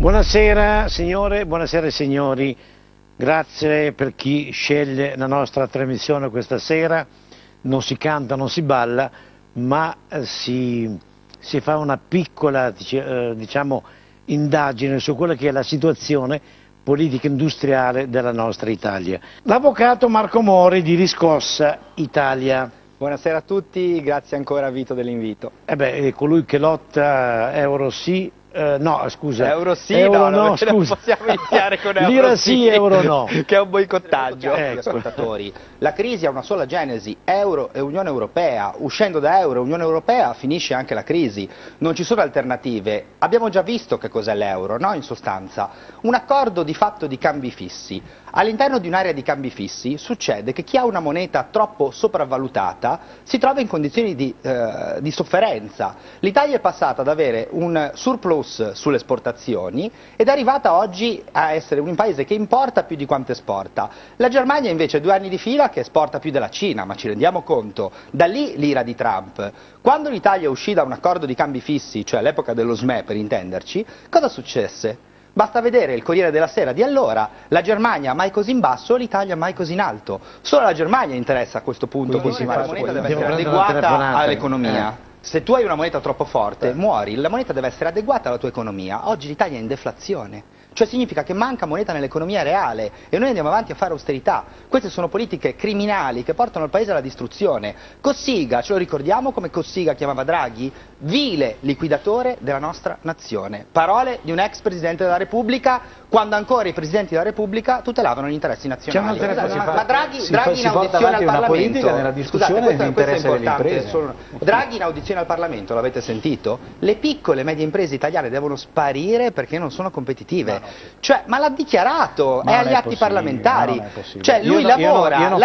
Buonasera signore, buonasera signori, grazie per chi sceglie la nostra trasmissione questa sera. Non si canta, non si balla, ma si fa una piccola diciamo, indagine su quella che è la situazione politica industriale della nostra Italia. L'avvocato Marco Mori di Riscossa Italia. Buonasera a tutti, grazie ancora Vito dell'invito. È colui che lotta euro sì, no scusa, euro sì, euro no, scusa. Non possiamo iniziare con euro Lira sì, euro no. Che è un boicottaggio. Ecco. Ascoltatori, la crisi ha una sola genesi, euro e Unione Europea. Uscendo da euro e Unione Europea finisce anche la crisi. Non ci sono alternative. Abbiamo già visto che cos'è l'euro, no? In sostanza, un accordo di fatto di cambi fissi. All'interno di un'area di cambi fissi succede che chi ha una moneta troppo sopravvalutata si trova in condizioni di sofferenza. L'Italia è passata ad avere un surplus sulle esportazioni ed è arrivata oggi a essere un paese che importa più di quanto esporta. La Germania invece 2 anni di fila che esporta più della Cina, ma ci rendiamo conto? Da lì l'ira di Trump. Quando l'Italia uscì da un accordo di cambi fissi, cioè all'epoca dello SME per intenderci, cosa successe? Basta vedere il Corriere della Sera di allora, la Germania mai così in basso, l'Italia mai così in alto. Solo la Germania interessa a questo punto continuare. La moneta deve essere adeguata all'economia. Se tu hai una moneta troppo forte, muori, la moneta deve essere adeguata alla tua economia. Oggi l'Italia è in deflazione. Cioè significa che manca moneta nell'economia reale e noi andiamo avanti a fare austerità. Queste sono politiche criminali che portano il paese alla distruzione. Cossiga, ce lo ricordiamo come Cossiga chiamava Draghi? Vile liquidatore della nostra nazione. Parole di un ex Presidente della Repubblica, quando ancora i Presidenti della Repubblica tutelavano gli interessi nazionali. Ma Draghi in audizione al Parlamento, nella discussione dell'interesse delle imprese. Draghi in audizione al Parlamento, l'avete sentito? Le piccole e medie imprese italiane devono sparire perché non sono competitive. Cioè, ma l'ha dichiarato, è agli atti parlamentari. Cioè, lui lavora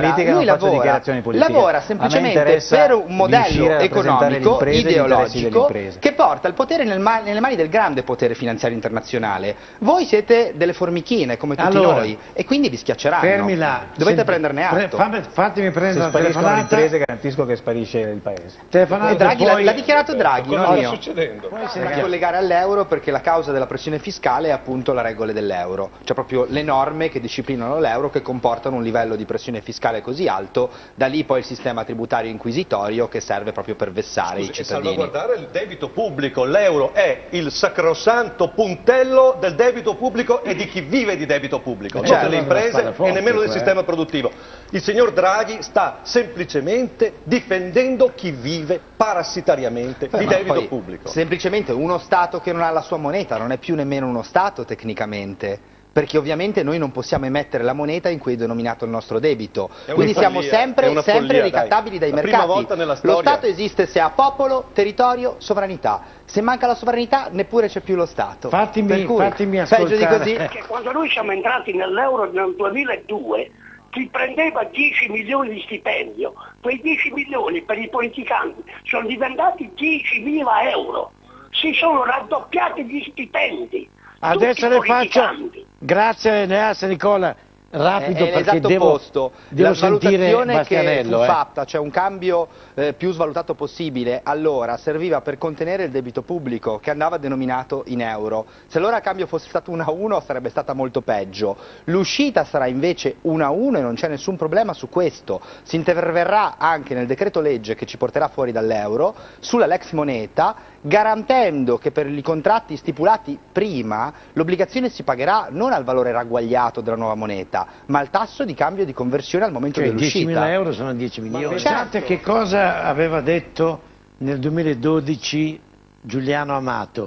semplicemente per un modello economico, ideologico, che porta il potere nelle mani del grande potere finanziario internazionale. Voi siete delle formichine, come tutti noi, e quindi vi schiacceranno. Fermi là. Dovete prenderne atto. Fatemi prendere la telefonata. Se spariscono le imprese, garantisco che sparisce il paese. L'ha dichiarato Draghi, non io. Sta succedendo? Da collegare all'euro perché la causa della pressione fiscale è appunto la regole dell'euro, cioè proprio le norme che disciplinano l'euro che comportano un livello di pressione fiscale così alto, da lì poi il sistema tributario inquisitorio che serve proprio per vessare i cittadini. Salvaguardare il debito pubblico, l'euro è il sacrosanto puntello del debito pubblico e di chi vive di debito pubblico, non delle imprese e nemmeno del sistema produttivo. Il signor Draghi sta semplicemente difendendo chi vive parassitariamente di debito pubblico. Semplicemente uno Stato che non ha la sua moneta non è più nemmeno uno Stato tecnicamente, perché ovviamente noi non possiamo emettere la moneta in cui è denominato il nostro debito, quindi siamo sempre ricattabili dai mercati. Lo Stato esiste se ha popolo, territorio, sovranità. Se manca la sovranità neppure c'è più lo Stato. Fatemi ascoltare. Peggio di così. Perché quando noi siamo entrati nell'euro nel 2002 chi prendeva 10 milioni di stipendio, quei 10 milioni per i politicanti sono diventati 10.000 euro, si sono raddoppiati gli stipendi. Adesso le faccio, grazie Neas Nicola, rapido perché devo la sentire valutazione che Bastianello. fu fatta, cioè un cambio più svalutato possibile, allora serviva per contenere il debito pubblico che andava denominato in euro. Se allora il cambio fosse stato 1-1 sarebbe stata molto peggio. L'uscita sarà invece 1-1 e non c'è nessun problema su questo. Si interverrà anche nel decreto legge che ci porterà fuori dall'euro sulla Lex Moneta, garantendo che per i contratti stipulati prima l'obbligazione si pagherà non al valore ragguagliato della nuova moneta, ma al tasso di cambio di conversione al momento dell'uscita. 10.000 euro sono 10 milioni. Pensate che cosa aveva detto nel 2012 Giuliano Amato?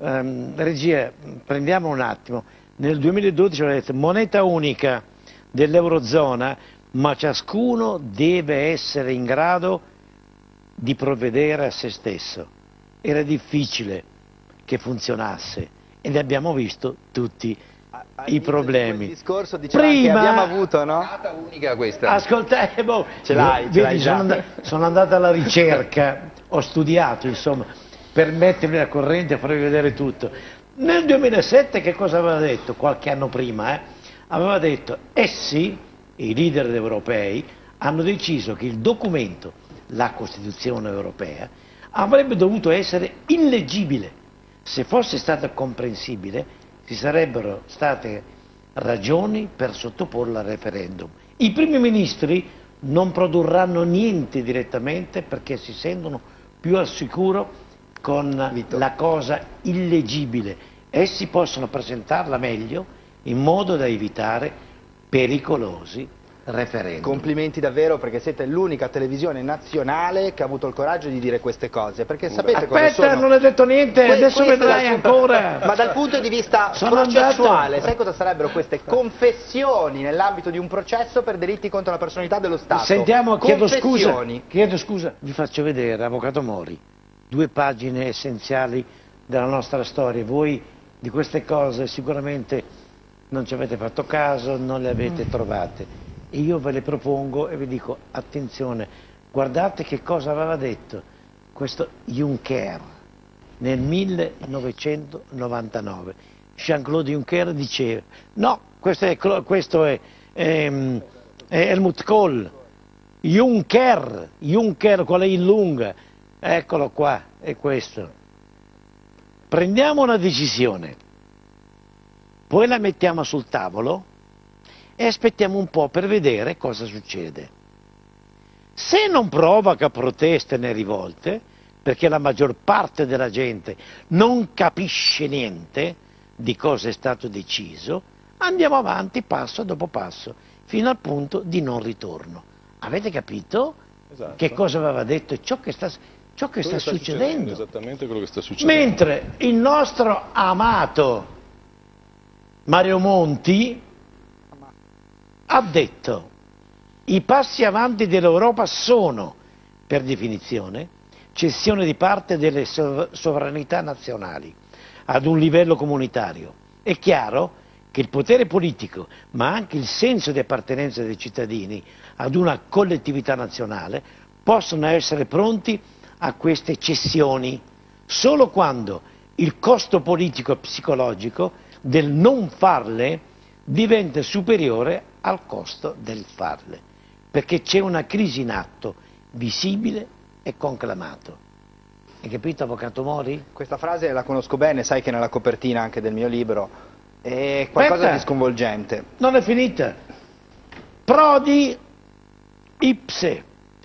Regia, prendiamo un attimo. Nel 2012 aveva detto moneta unica dell'Eurozona, ma ciascuno deve essere in grado di provvedere a se stesso. Era difficile che funzionasse e ne abbiamo visto tutti i problemi. Il discorso che abbiamo avuto, no? Unica questa. Ascoltavo, ce l'hai già. Sono andato alla ricerca, ho studiato insomma per mettermi al corrente e farvi vedere tutto. Nel 2007 che cosa aveva detto? Qualche anno prima aveva detto essi, i leader europei, hanno deciso che il documento, la Costituzione europea, avrebbe dovuto essere illeggibile. Se fosse stato comprensibile ci sarebbero state ragioni per sottoporla al referendum. I primi ministri non produrranno niente direttamente perché si sentono più al sicuro con la cosa illeggibile. Essi possono presentarla meglio in modo da evitare pericolosi referendum. Complimenti davvero, perché siete l'unica televisione nazionale che ha avuto il coraggio di dire queste cose, perché sapete cosa sono? Non hai detto niente, adesso vedrai ancora. Ma dal punto di vista processuale, sai cosa sarebbero queste confessioni nell'ambito di un processo per delitti contro la personalità dello Stato? Sentiamo, chiedo scusa, vi faccio vedere, Avvocato Mori, 2 pagine essenziali della nostra storia. Voi di queste cose sicuramente non ci avete fatto caso, non le avete trovate. E io ve le propongo e vi dico, attenzione, guardate che cosa aveva detto questo Juncker nel 1999. Jean-Claude Juncker diceva, no, questo è Helmut Kohl, Juncker, qual è il lunga, eccolo qua, è questo. Prendiamo una decisione, poi la mettiamo sul tavolo e aspettiamo un po' per vedere cosa succede. Se non provoca proteste né rivolte, perché la maggior parte della gente non capisce niente di cosa è stato deciso, andiamo avanti passo dopo passo, fino al punto di non ritorno. Avete capito? Esatto. Che cosa aveva detto? Ciò che sta succedendo. Esattamente quello che sta succedendo. Mentre il nostro amato Mario Monti ha detto i passi avanti dell'Europa sono, per definizione, cessione di parte delle sovranità nazionali ad un livello comunitario. È chiaro che il potere politico, ma anche il senso di appartenenza dei cittadini ad una collettività nazionale, possono essere pronti a queste cessioni solo quando il costo politico e psicologico del non farle diventa superiore al costo del farle, perché c'è una crisi in atto, visibile e conclamato. Hai capito, Avvocato Mori? Questa frase la conosco bene, sai che nella copertina anche del mio libro è qualcosa di sconvolgente. Non è finita. Prodi ipse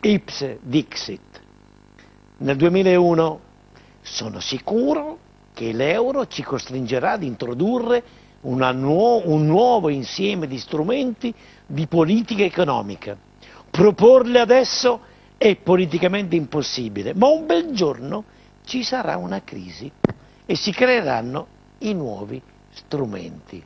dixit. Nel 2001 sono sicuro che l'euro ci costringerà ad introdurre un nuovo insieme di strumenti di politica economica. Proporle adesso è politicamente impossibile, ma un bel giorno ci sarà una crisi e si creeranno i nuovi strumenti.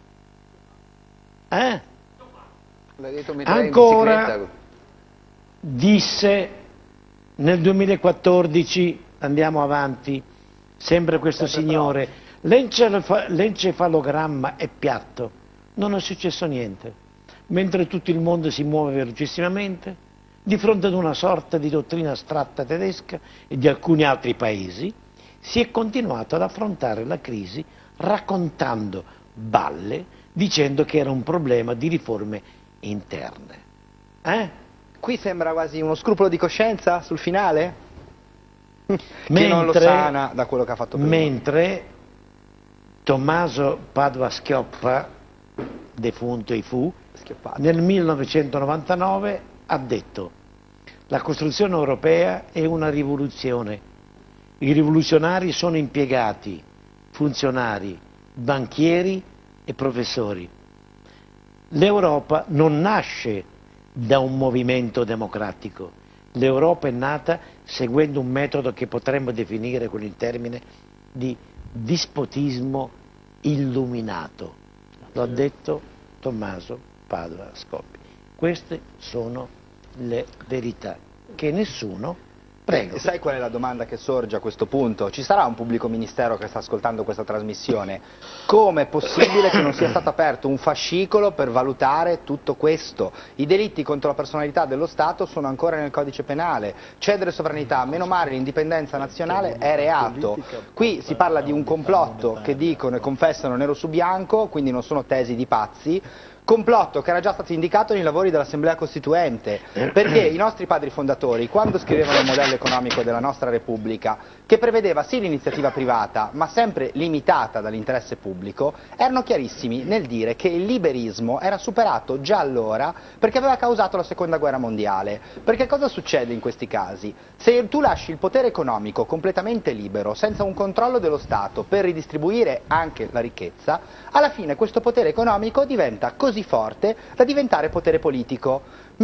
Ancora disse nel 2014, andiamo avanti, sempre questo signore, l'encefalogramma è piatto, non è successo niente, mentre tutto il mondo si muove velocissimamente, di fronte ad una sorta di dottrina astratta tedesca e di alcuni altri paesi, si è continuato ad affrontare la crisi raccontando balle, dicendo che era un problema di riforme interne. Qui sembra quasi uno scrupolo di coscienza sul finale? Che non lo sana da quello che ha fatto prima. Mentre Tommaso Padoa-Schioppa, defunto e fu, nel 1999 ha detto: la costruzione europea è una rivoluzione, i rivoluzionari sono impiegati, funzionari, banchieri e professori. L'Europa non nasce da un movimento democratico, l'Europa è nata seguendo un metodo che potremmo definire con il termine di dispotismo illuminato. Lo ha detto Tommaso Padoa-Schioppa. Queste sono le verità che nessuno... Prego. Sai qual è la domanda che sorge a questo punto? Ci sarà un pubblico ministero che sta ascoltando questa trasmissione? Come è possibile che non sia stato aperto un fascicolo per valutare tutto questo? I delitti contro la personalità dello Stato sono ancora nel codice penale, cedere sovranità, meno male l'indipendenza nazionale è reato. Qui si parla di un complotto che dicono e confessano nero su bianco, quindi non sono tesi di pazzi. complotto che era già stato indicato nei lavori dell'Assemblea Costituente, perché i nostri padri fondatori, quando scrivevano il modello economico della nostra Repubblica, che prevedeva sì l'iniziativa privata, ma sempre limitata dall'interesse pubblico, erano chiarissimi nel dire che il liberismo era superato già allora perché aveva causato la Seconda Guerra Mondiale. Perché cosa succede in questi casi? Se tu lasci il potere economico completamente libero, senza un controllo dello Stato per ridistribuire anche la ricchezza, alla fine questo potere economico diventa così forte da diventare potere politico.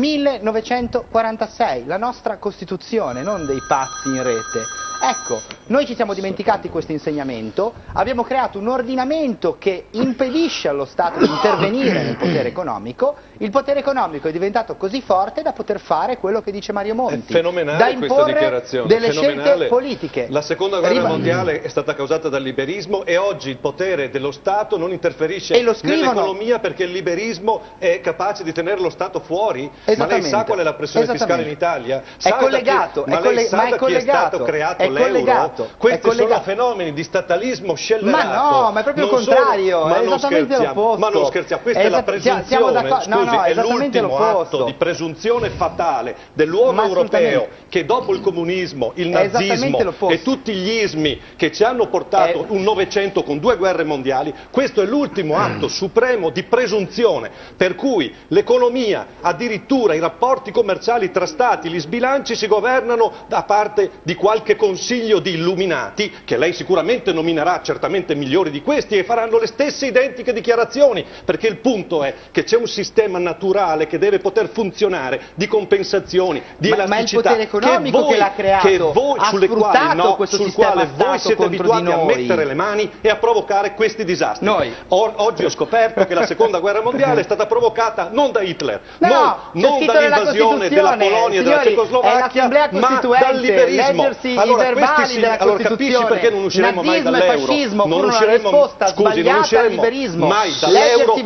1946, la nostra Costituzione, non dei pazzi in rete. Ecco, noi ci siamo dimenticati questo insegnamento, abbiamo creato un ordinamento che impedisce allo Stato di intervenire nel potere economico, il potere economico è diventato così forte da poter fare quello che dice Mario Monti, è fenomenale da imporre questa dichiarazione, delle scelte politiche. La seconda guerra mondiale è stata causata dal liberismo e oggi il potere dello Stato non interferisce nell'economia perché il liberismo è capace di tenere lo Stato fuori. Ma lei sa qual è la pressione fiscale in Italia? È collegato, ma lei sa da chi è stato creato l'euro? Questi sono fenomeni di statalismo scellerato. Ma no, ma è proprio il contrario, è esattamente l'opposto. Ma non scherziamo, questa è la presunzione, scusi, è l'ultimo atto di presunzione fatale dell'uomo europeo che dopo il comunismo, il nazismo e tutti gli ismi che ci hanno portato un Novecento con 2 guerre mondiali, questo è l'ultimo atto supremo di presunzione, per cui l'economia, addirittura i rapporti commerciali tra stati, gli sbilanci si governano da parte di qualche consiglio di illuminati, che lei sicuramente nominerà certamente migliori di questi e faranno le stesse identiche dichiarazioni, perché il punto è che c'è un sistema naturale che deve poter funzionare di compensazioni, di elasticità, ma è il potere economico che l'ha creato, sul quale voi siete abituati a mettere le mani e a provocare questi disastri. Oggi ho scoperto che la seconda guerra mondiale è stata provocata non da Hitler, non dall'invasione della Polonia e della Cecoslovacchia, ma dal liberismo. Allora capisci perché non usciremo mai dall'euro? Non usciremo, scusi, non usciremo mai dall'euro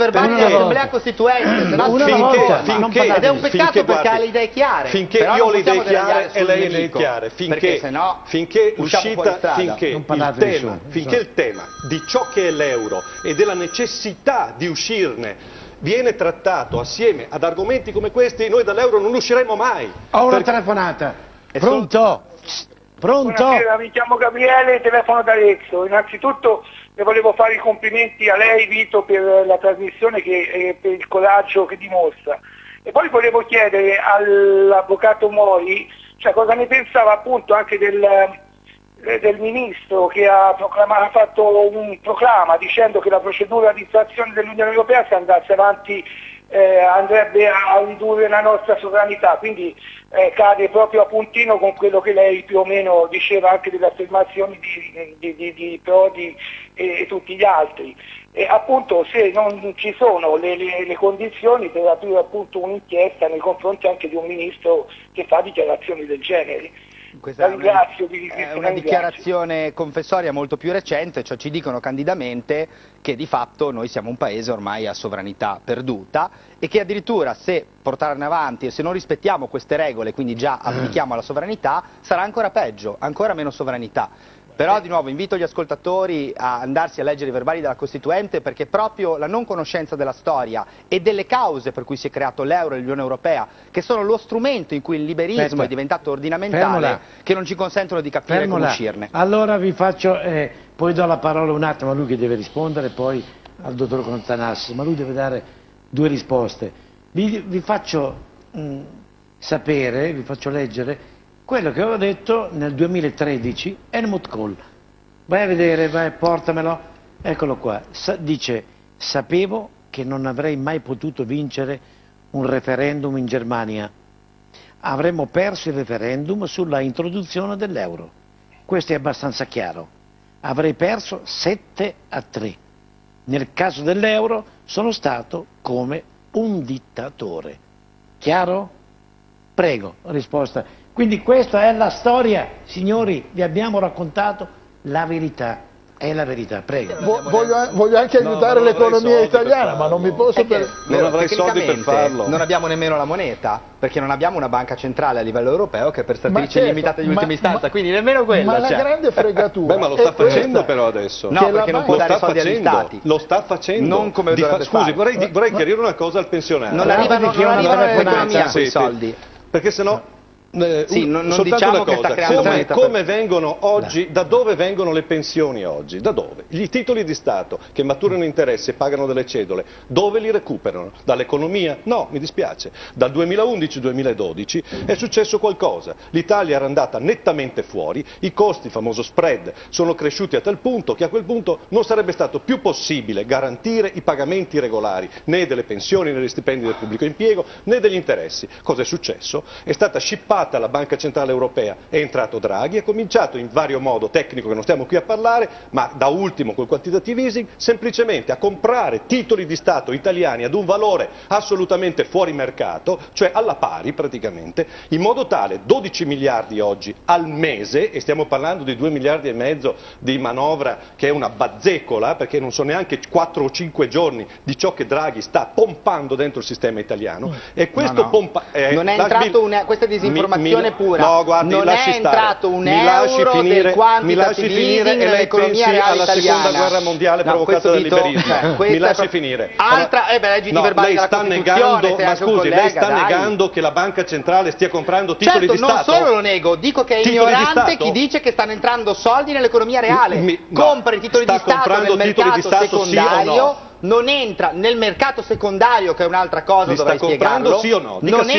ed è un peccato perché ha le idee chiare. Finché io ho le idee chiare e lei le idee chiare, finché il tema di ciò che è l'euro e della necessità di uscirne viene trattato assieme ad argomenti come questi, noi dall'euro non usciremo mai. Ho una telefonata. Pronto? Pronto? Buonasera, mi chiamo Gabriele, telefono da Arezzo. Innanzitutto le volevo fare i complimenti a lei, Vito, per la trasmissione e per il coraggio che dimostra. E poi volevo chiedere all'avvocato Mori, cioè, cosa ne pensava appunto anche del ministro che ha fatto un proclama dicendo che la procedura di infrazione dell'Unione Europea, se andasse avanti, andrebbe a ridurre la nostra sovranità, quindi cade proprio a puntino con quello che lei più o meno diceva anche delle affermazioni di Prodi e tutti gli altri. E appunto se non ci sono le condizioni per aprire appunto un'inchiesta nei confronti anche di un ministro che fa dichiarazioni del genere. Questa è una dichiarazione confessoria molto più recente, cioè ci dicono candidamente che di fatto noi siamo un paese ormai a sovranità perduta e che addirittura se portarne avanti e se non rispettiamo queste regole, quindi già applichiamo la sovranità, sarà ancora peggio, ancora meno sovranità. Però di nuovo invito gli ascoltatori a andarsi a leggere i verbali della Costituente, perché proprio la non conoscenza della storia e delle cause per cui si è creato l'euro e l'Unione Europea, che sono lo strumento in cui il liberismo è diventato ordinamentale, che non ci consentono di capire come uscirne. Allora vi faccio, poi do la parola un attimo a lui che deve rispondere, poi al dottor Contanassi, ma lui deve dare 2 risposte. Vi faccio sapere, vi faccio leggere quello che avevo detto nel 2013, Helmut Kohl. Vai a vedere, vai, portamelo, eccolo qua. Dice, sapevo che non avrei mai potuto vincere un referendum in Germania. Avremmo perso il referendum sulla introduzione dell'euro. Questo è abbastanza chiaro. Avrei perso 7-3. Nel caso dell'euro sono stato come un dittatore. Chiaro? Prego, risposta. Quindi questa è la storia, signori, vi abbiamo raccontato la verità. È la verità, prego. Voglio anche aiutare l'economia italiana, ma non mi posso non avrei soldi per farlo. Non abbiamo nemmeno la moneta, perché non abbiamo una banca centrale a livello europeo che per stabilirci limitate di ultima istanza, quindi nemmeno quella. Ma la grande fregatura. Beh, ma lo sta facendo però adesso. No, perché non può dare soldi agli stati. Lo sta facendo. Non come scusi, vorrei chiarire una cosa al pensionario. Non arrivano nell'economia quei soldi. Perché sennò... non diciamo che sta creando come vengono oggi, da dove vengono le pensioni oggi? Da dove? I titoli di Stato che maturano interessi e pagano delle cedole, dove li recuperano? Dall'economia? No, mi dispiace. Dal 2011-2012 è successo qualcosa. L'Italia era andata nettamente fuori, i costi, il famoso spread, sono cresciuti a tal punto che a quel punto non sarebbe stato più possibile garantire i pagamenti regolari, né delle pensioni, né degli stipendi del pubblico impiego, né degli interessi. Cosa è successo? È stata scippata la Banca Centrale Europea, è entrato Draghi, ha cominciato in vario modo tecnico che non stiamo qui a parlare, ma da ultimo col quantitative easing, semplicemente a comprare titoli di Stato italiani ad un valore assolutamente fuori mercato, cioè alla pari praticamente, in modo tale 12 miliardi oggi al mese, e stiamo parlando di 2 miliardi e mezzo di manovra che è una bazzecola, perché non sono neanche 4 o 5 giorni di ciò che Draghi sta pompando dentro il sistema italiano, e questo non è entrato questa è disinformazione pura. No, guardi, non è entrato un euro del quantitative easing nell'economia reale italiana. Seconda guerra mondiale provocata dal liberismo. Mi lasci finire. Lei sta negando, ma scusi, lei sta negando che la Banca Centrale stia comprando titoli di Stato? Non solo lo nego, dico che è ignorante chi dice che stanno entrando soldi nell'economia reale. Compra i titoli di Stato nel mercato secondario. Non entra nel mercato secondario, che è un'altra cosa, dovrei spiegarlo. Sì o no? Non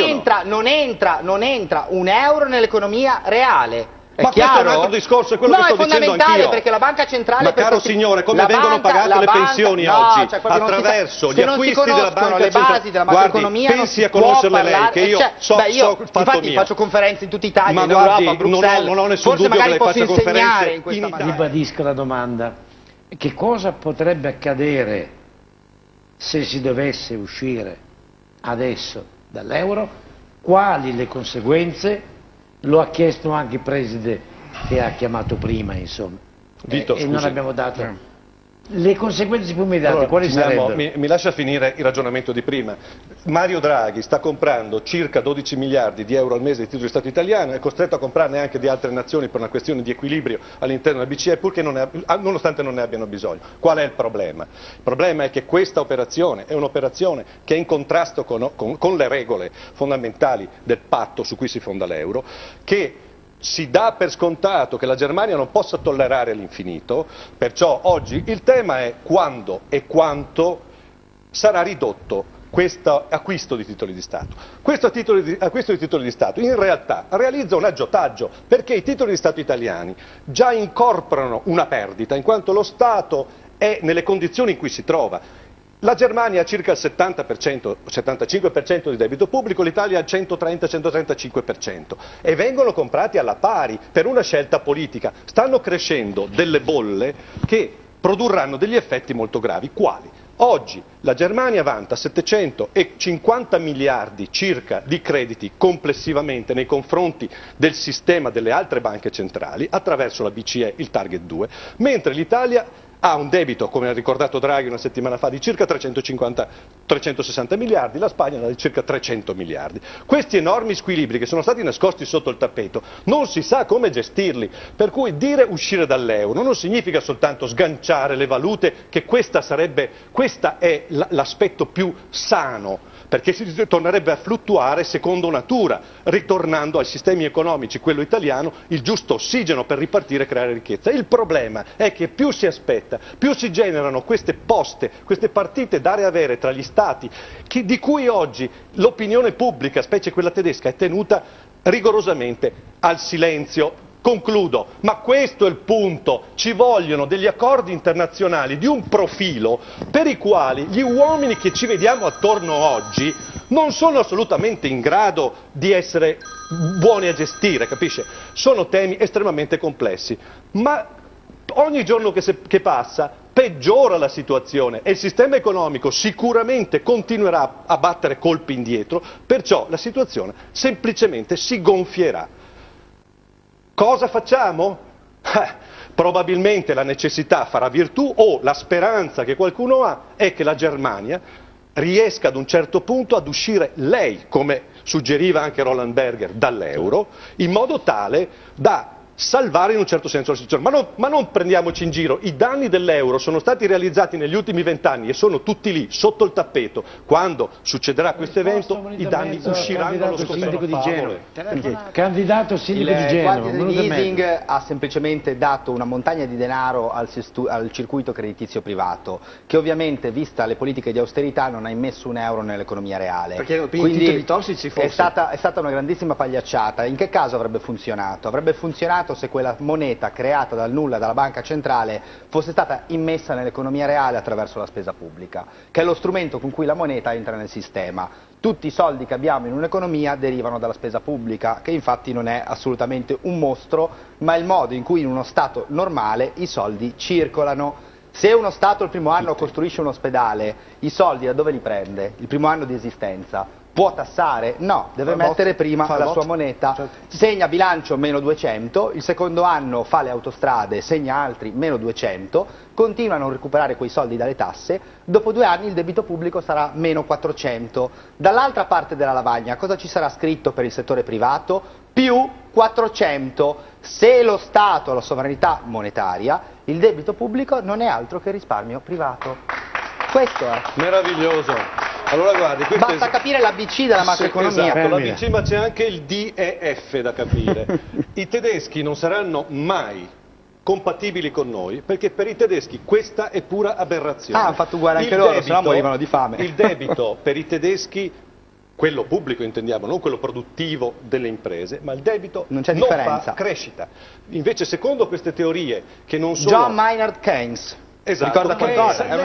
entra un euro nell'economia reale. Ma questo è un altro discorso, è quello che sto dicendo anch'io. No, è fondamentale, perché la banca centrale... Ma caro signore, come vengono pagate le pensioni oggi? Attraverso gli acquisti della banca centrale. Guardi, pensi a conoscerle lei, che io so fatto mio. Faccio conferenze in tutta Italia, in Europa, a Bruxelles. Non ho nessun dubbio che lei faccia conferenze in questa maniera. Ribadisco la domanda. Che cosa potrebbe accadere se si dovesse uscire adesso dall'euro? Quali le conseguenze? Lo ha chiesto anche il preside che ha chiamato prima, insomma, e non abbiamo dato. Le conseguenze più immediate, quali sarebbero? Mi lascia finire il ragionamento di prima. Mario Draghi sta comprando circa 12 miliardi di euro al mese di titoli di Stato italiano, è costretto a comprarne anche di altre nazioni per una questione di equilibrio all'interno della BCE, purché nonostante non ne abbiano bisogno. Qual è il problema? Il problema è che questa operazione è un'operazione che è in contrasto con le regole fondamentali del patto su cui si fonda l'euro, che si dà per scontato che la Germania non possa tollerare all'infinito, perciò oggi il tema è quando e quanto sarà ridotto questo acquisto di titoli di Stato. Questo acquisto di titoli di Stato in realtà realizza un aggiotaggio, perché i titoli di Stato italiani già incorporano una perdita, in quanto lo Stato è nelle condizioni in cui si trova. La Germania ha circa il 70%, 75% di debito pubblico, l'Italia al 130-135%, e vengono comprati alla pari per una scelta politica. Stanno crescendo delle bolle che produrranno degli effetti molto gravi. Quali? Oggi la Germania vanta 750 miliardi circa di crediti complessivamente nei confronti del sistema delle altre banche centrali attraverso la BCE, il Target 2, mentre l'Italia ha un debito, come ha ricordato Draghi una settimana fa, di circa 360 miliardi, la Spagna ha di circa 300 miliardi. Questi enormi squilibri che sono stati nascosti sotto il tappeto non si sa come gestirli, per cui dire uscire dall'euro non significa soltanto sganciare le valute, che questo è l'aspetto più sano, perché si tornerebbe a fluttuare secondo natura, ritornando ai sistemi economici, quello italiano, il giusto ossigeno per ripartire e creare ricchezza. Il problema è che più si aspetta, più si generano queste poste, queste partite dare e avere tra gli Stati, di cui oggi l'opinione pubblica, specie quella tedesca, è tenuta rigorosamente al silenzio. Concludo, ma questo è il punto, ci vogliono degli accordi internazionali di un profilo per i quali gli uomini che ci vediamo attorno oggi non sono assolutamente in grado di essere buoni a gestire, capisce? Sono temi estremamente complessi, ma ogni giorno che passa peggiora la situazione e il sistema economico sicuramente continuerà a battere colpi indietro, perciò la situazione semplicemente si gonfierà. Cosa facciamo? Probabilmente la necessità farà virtù, o la speranza che qualcuno ha è che la Germania riesca ad un certo punto ad uscire lei, come suggeriva anche Roland Berger, dall'euro, in modo tale da salvare in un certo senso la situazione. Ma non prendiamoci in giro, i danni dell'euro sono stati realizzati negli ultimi 20 anni e sono tutti lì, sotto il tappeto. Quando succederà questo evento i danni usciranno allo scoperto. Candidato sindaco di Genova. Il quantitative easing ha semplicemente dato una montagna di denaro al circuito creditizio privato, che ovviamente, vista le politiche di austerità, non ha immesso un euro nell'economia reale. Perché quindi titoli tossici è stata una grandissima pagliacciata. In che caso avrebbe funzionato? Avrebbe funzionato se quella moneta creata dal nulla dalla banca centrale fosse stata immessa nell'economia reale attraverso la spesa pubblica, che è lo strumento con cui la moneta entra nel sistema. Tutti i soldi che abbiamo in un'economia derivano dalla spesa pubblica, che infatti non è assolutamente un mostro, ma è il modo in cui in uno Stato normale i soldi circolano. Se uno Stato il primo anno costruisce un ospedale, i soldi da dove li prende? Il primo anno di esistenza. Può tassare? No, deve mettere prima la sua moneta, segna bilancio meno 200, il secondo anno fa le autostrade, segna altri meno 200, continuano a recuperare quei soldi dalle tasse, dopo 2 anni il debito pubblico sarà meno 400. Dall'altra parte della lavagna cosa ci sarà scritto per il settore privato? Più 400. Se lo Stato ha la sovranità monetaria, il debito pubblico non è altro che risparmio privato. Questo è. Meraviglioso. Allora guardi, basta capire l'ABC della macroeconomia. Esatto, l'ABC, ma c'è anche il D e F da capire. I tedeschi non saranno mai compatibili con noi, perché per i tedeschi questa è pura aberrazione. Hanno fatto uguale anche loro, se no morivano di fame. Il debito per i tedeschi, quello pubblico intendiamo, non quello produttivo delle imprese, ma il debito non fa crescita. Invece secondo queste teorie che non sono... John Maynard Keynes. Esatto, ricorda qualcosa? Era un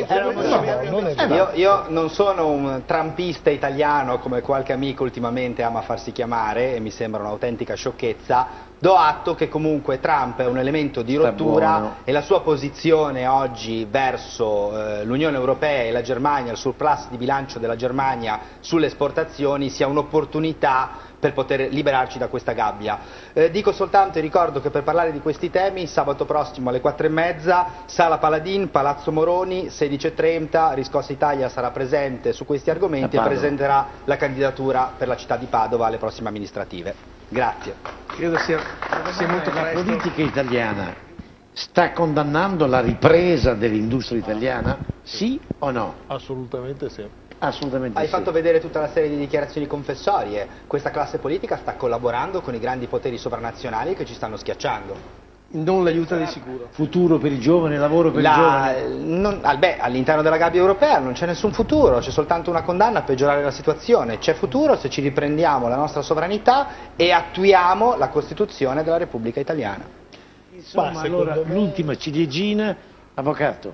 imbecille. Io non sono un trumpista italiano come qualche amico ultimamente ama farsi chiamare e mi sembra un'autentica sciocchezza. Do atto che comunque Trump è un elemento di rottura e la sua posizione oggi verso l'Unione Europea e la Germania, il surplus di bilancio della Germania sulle esportazioni sia un'opportunità per poter liberarci da questa gabbia. Dico soltanto e ricordo che per parlare di questi temi sabato prossimo alle 4:30 Sala Paladin, Palazzo Moroni, 16:30, Riscossa Italia sarà presente su questi argomenti e presenterà la candidatura per la città di Padova alle prossime amministrative. Grazie. Credo sia molto la politica italiana sta condannando la ripresa dell'industria italiana? Sì o no? Assolutamente sì. Assolutamente Hai fatto vedere tutta la serie di dichiarazioni confessorie. Questa classe politica sta collaborando con i grandi poteri sovranazionali che ci stanno schiacciando. Non l'aiuta di sicuro. Futuro per i giovani, lavoro per i giovani? All'interno della gabbia europea non c'è nessun futuro, c'è soltanto una condanna a peggiorare la situazione. C'è futuro se ci riprendiamo la nostra sovranità e attuiamo la Costituzione della Repubblica Italiana. Insomma, allora l'ultima ciliegina, avvocato,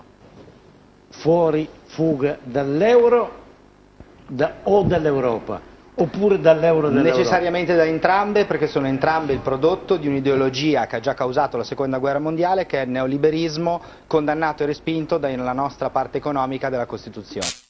fuori, fuga dall'euro o dall'Europa? Oppure dall'euro dell'Europa? Necessariamente da entrambe, perché sono entrambe il prodotto di un'ideologia che ha già causato la seconda guerra mondiale, che è il neoliberismo condannato e respinto dalla nostra parte economica della Costituzione.